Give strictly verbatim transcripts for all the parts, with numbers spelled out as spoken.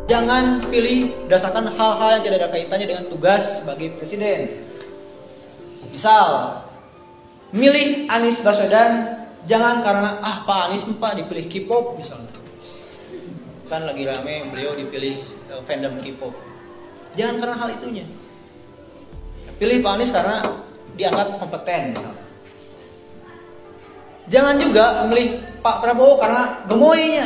Jangan pilih berdasarkan hal-hal yang tidak ada kaitannya dengan tugas sebagai presiden. Misal, milih Anies Baswedan jangan karena ah Pak Anies Pak dipilih K-pop misalnya. Kan lagi rame beliau dipilih uh, fandom K-pop. Jangan karena hal itunya. Pilih Pak Anies karena dianggap kompeten misalnya. Jangan juga memilih Pak Prabowo karena gemoynya.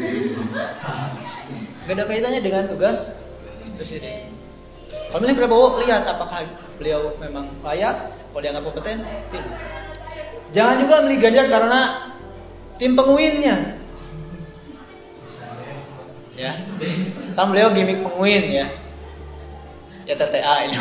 Gak ada kaitannya dengan tugas presiden. Kalau milih Prabowo, lihat apakah beliau memang layak. Kalau dianggap kompeten, pilih. Jangan juga milih Ganjar karena tim penguinnya. Ya, kan beliau gimmick penguin ya. Ya T T A ini.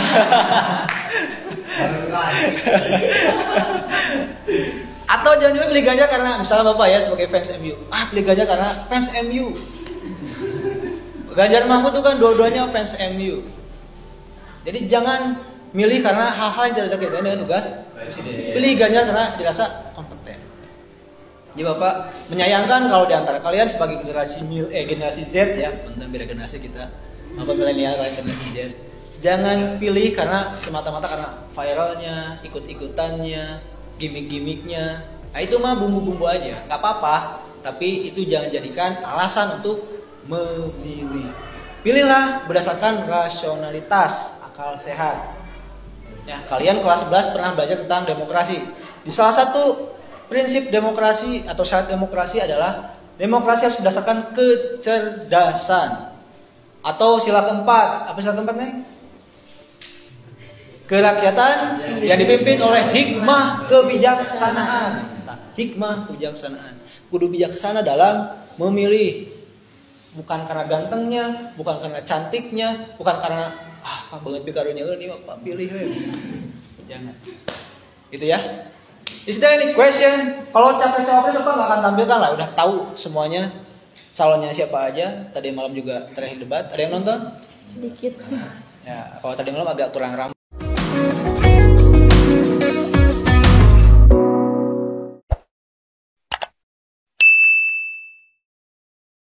Atau jangan juga pilih Ganjar karena misalnya Bapak ya sebagai fans M U. Ah, pilih Ganjar karena fans M U. Ganjar Mahfud itu kan dua-duanya fans M U. Jadi jangan milih karena hal-hal yang tidak ada kaitannya dengan tugas presiden. Pilih Ganjar karena dirasa kompeten. Jadi Bapak menyayangkan kalau di antara kalian sebagai generasi mil eh generasi Z ya, tentang beda generasi kita, apa milenial kalian generasi Z. Jangan pilih karena semata-mata karena viralnya, ikut-ikutannya, gimmick-gimmicknya. Nah itu mah bumbu-bumbu aja, nggak apa-apa. Tapi itu jangan jadikan alasan untuk memilih. Pilihlah berdasarkan rasionalitas, akal sehat. Ya, kalian kelas sebelas pernah belajar tentang demokrasi. Di salah satu prinsip demokrasi atau syarat demokrasi adalah demokrasi harus berdasarkan kecerdasan. Atau sila keempat, apa sila keempat nih? Kerakyatan yang dipimpin oleh hikmah kebijaksanaan. Nah, hikmah kebijaksanaan. Kudu bijaksana dalam memilih. Bukan karena gantengnya, bukan karena cantiknya, bukan karena ah Pak banget pikarunya ini Pak pilih ya. Jangan. Itu ya. Is there any question? Kalau capres cawapres apa nggak akan tampilkan lah, udah tahu semuanya calonnya siapa aja. Tadi malam juga terakhir debat, ada yang nonton? Sedikit. Ya, kalau tadi malam agak kurang ramai.